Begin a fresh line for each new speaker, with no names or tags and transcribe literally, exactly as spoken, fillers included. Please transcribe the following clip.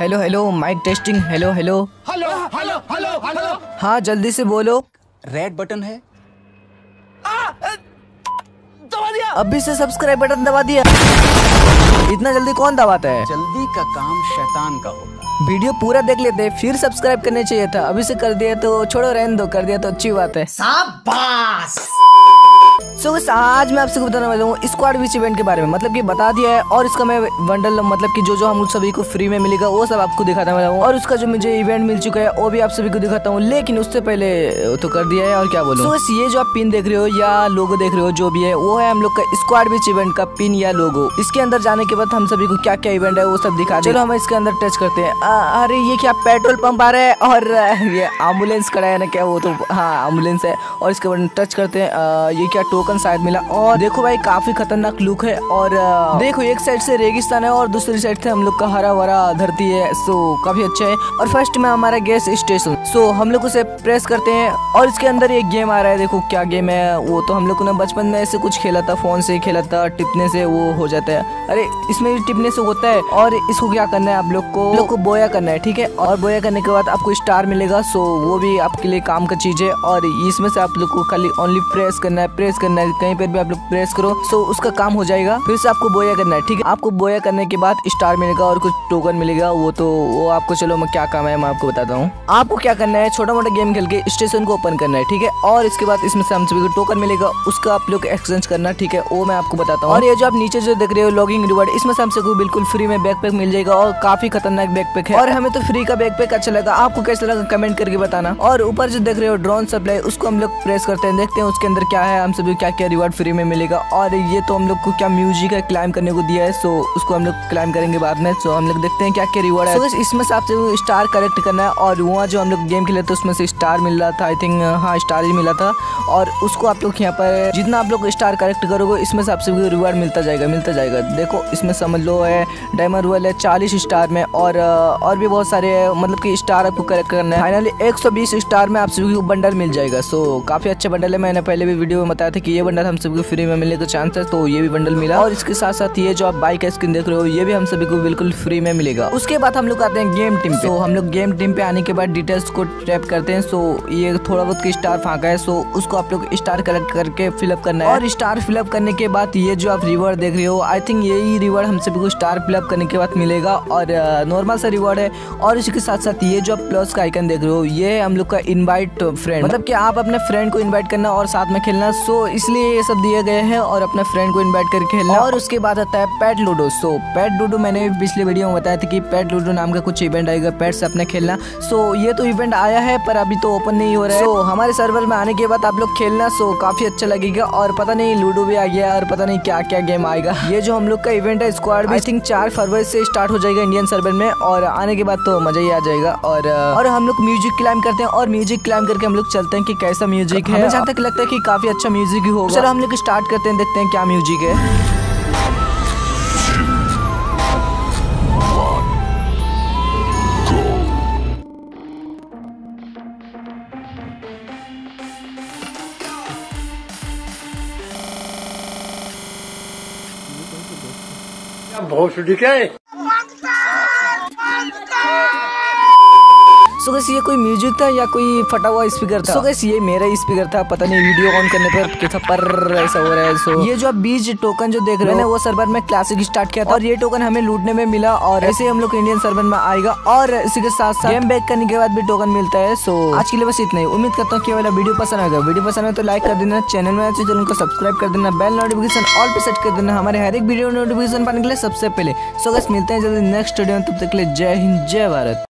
Hello hello mic testing. Hello hello
hello hello hello hello.
हाँ जल्दी से बोलो।
रेड बटन है,
दबा दिया। अभी से सब्सक्राइब बटन दबा दिया। इतना जल्दी कौन दबाता है?
जल्दी का काम शैतान का होता है।
वीडियो पूरा देख लेते, फिर सब्सक्राइब करने चाहिए था। अभी से कर दिया तो छोड़ो, रहने दो। कर दिया तो अच्छी बात है।
शाबाश।
सो so, आज मैं आपसे बताने वाला हूँ स्क्वाड विच इवेंट के बारे में। मतलब कि बता दिया है, और इसका मैं बंडल मतलब कि जो जो हम सभी को फ्री में मिलेगा वो सब आपको दिखाने वाला हूँ। और उसका जो मुझे इवेंट मिल चुका है वो भी आप सभी को दिखाता हूँ। लेकिन उससे पहले तो कर दिया है, और क्या बोलूं। so, ये जो आप पिन देख रहे हो या लोगो देख रहे हो, जो भी है वो है हम लोग का स्क्वाड विच इवेंट का पिन या लोगो। इसके अंदर जाने के बाद हम सभी को क्या क्या इवेंट है वो सब दिखा। चलो हम इसके अंदर टच करते हैं। आ, अरे ये क्या पेट्रोल पंप आ रहा है, और ये एम्बुलेंस खड़ा है ना क्या, वो तो हाँ एम्बुलेंस है। और इसके बाद टच करते हैं। ये क्या टोकन शायद मिला। और देखो भाई काफी खतरनाक लुक है। और देखो एक साइड से रेगिस्तान है और दूसरी साइड से हम लोग का हरा भरा धरती है। सो काफी अच्छा है। और फर्स्ट में हमारा गैस स्टेशन। सो हम लोग उसे प्रेस करते हैं और इसके अंदर एक गेम आ रहा है। देखो क्या गेम है, वो तो हम लोग ने बचपन में ऐसे कुछ खेला था, फोन से खेला था। टिपने से वो हो जाता है। अरे इसमें भी टिपने से होता है। और इसको क्या करना है, आप लोग को लोग को बोया करना है, ठीक है। और बोया करने के बाद आपको स्टार मिलेगा। सो वो भी आपके लिए काम का चीज है। और इसमें से आप लोग को खाली ओनली प्रेस करना है, प्रेस करना है। कहीं पर भी आप लोग प्रेस करो सो उसका काम हो जाएगा। फिर से आपको बोया करना है, ठीक है। आपको बोया करने के बाद स्टार मिलेगा और कुछ टोकन मिलेगा। वो तो वो आपको, चलो मैं क्या काम है मैं आपको बताता हूँ। आपको क्या करना है, छोटा मोटा गेम खेल के स्टेशन को ओपन करना है, ठीक है। और इसके बाद इसमें से हम सभी को टोकन मिलेगा, उसका आप लोग एक्सचेंज करना, ठीक है। वो मैं आपको बताता हूँ। और ये जो आप नीचे जो देख रहे हो लॉगिंग रिवार्ड, इसमें से हम सबको बिल्कुल फ्री में बैकपैक मिल जाएगा। और काफी खतरनाक बैकपैक है। और हमें तो फ्री का बैकपैक अच्छा लगा। आपको कैसा लगा कमेंट करके बताना। और ऊपर जो देख रहे हो ड्रोन सप्लाई, उसको हम लोग प्रेस करते हैं, देखते हैं उसके अंदर क्या है, हम सभी क्या क्या रिवार्ड फ्री में मिलेगा। और ये तो हम लोग को क्या म्यूजिक है क्लाइम करने को दिया है। सो उसको हम लोग क्लाइम करेंगे बाद में। सो हम लोग देखते हैं क्या क्या रिवार्ड है। so, इसमें से आपसे स्टार कलेक्ट करना है। और वहाँ जो हम लोग गेम खेले थे उसमें से स्टार मिल रहा था, आई थिंक हाँ स्टार ही मिला था। और उसको आप लोग यहाँ पर जितना आप लोग स्टार कलेक्ट करोगे इसमें से आपसे रिवार्ड मिलता जाएगा मिलता जाएगा देखो इसमें समझ लो है डायमंड रॉयल है चालीस स्टार में। और और भी बहुत सारे मतलब कि स्टार आपको कलेक्ट करना है। फाइनली एक सौ बीस स्टार में आप सभी को बंडल मिल जाएगा। सो काफी अच्छा बंडल है। मैंने पहले भी वीडियो में बताया था कि ये बंडल हम सभी को फ्री में मिलने का चांस है। तो ये भी बंडल मिला। और इसके साथ साथ ये जो आप बाइक का स्किन देख रहे हो ये भी हम सभी को बिल्कुल फ्री में मिलेगा। उसके बाद हम लोग आते हैं गेम टीम पे। तो हम लोग गेम टीम पे आने के बाद डिटेल्स को टैप करते हैं। सो ये थोड़ा बहुत स्टार फाँका है। सो उसको आप लोग स्टार कलेक्ट करके फिलअप करना है। और स्टार फिलअप करने के बाद ये जो आप रिवॉर्ड देख रहे हो, आई थिंक यही रिवॉर्ड हम सभी को स्टार फिलअप करने के बाद मिलेगा। और नॉर्मल सा रिवॉर्ड है। और इसके साथ साथ ये जो आप प्लस का आइकन देख रहे हो ये हम लोग का इनवाइट फ्रेंड, मतलब कि आप अपने फ्रेंड को इनवाइट करना और साथ में खेलना। सो इसलिए ये सब दिए गए हैं। और अपने फ्रेंड को इनवाइट करके खेलना। और उसके बाद आता है पेट लूडो। सो पेट लूडो मैंने पिछले वीडियो में बताया था कि पेट लूडो नाम का कुछ इवेंट आएगा, पेट से अपने खेलना। सो ये तो इवेंट आया है पर अभी तो ओपन नहीं हो रहा है। सो हमारे सर्वर में आने के बाद आप लोग खेलना। सो काफी अच्छा लगेगा। और पता नहीं लूडो भी आ गया और पता नहीं क्या क्या गेम आएगा। ये जो हम लोग का इवेंट है स्क्वाड आई थिंक चार फरवरी से स्टार्ट हो जाएगा इंडियन सर्वर में। और आने के बाद तो मजा ही आ जाएगा। और और हम लोग म्यूजिक क्लाइम करते हैं। और म्यूजिक क्लाइम करके हम लोग चलते हैं कि कैसा म्यूजिक है। हमें जहाँ तक लगता है कि काफी अच्छा म्यूजिक ही होगा। चलो हम लोग स्टार्ट करते हैं, देखते हैं क्या म्यूजिक है।
भोसड़ी क्या है?
सो गैस ये कोई म्यूजिक था या कोई फटा हुआ स्पीकर था। सो गैस ये मेरा ही स्पीकर था। पता नहीं वीडियो ऑन करने पर कैसा पर ऐसा हो रहा है। सो ये जो आप बीज टोकन जो देख रहे हो वो सर्वर में क्लासिक स्टार्ट किया था। और ये टोकन हमें लूटने में मिला। और ऐसे ही हम लोग इंडियन सर्वर में आएगा। और इसी के साथ साथ गेम बैक करने के बाद भी टोकन मिलता है। सो आज के लिए बस इतना ही। उम्मीद करता हूँ कि वाला वीडियो पसंद आएगा। वीडियो पसंद है तो लाइक कर देना, चैनल में अच्छे चैनल को सब्सक्राइब कर देना, बेल नोटिफिकेशन ऑल पे सेट कर देना हमारे हर एक वीडियो नोटिफिकेशन पाने के लिए सबसे पहले। सो गैस मिलते हैं जल्दी नेक्स्ट वीडियो में। तब तक के लिए जय हिंद जय भारत।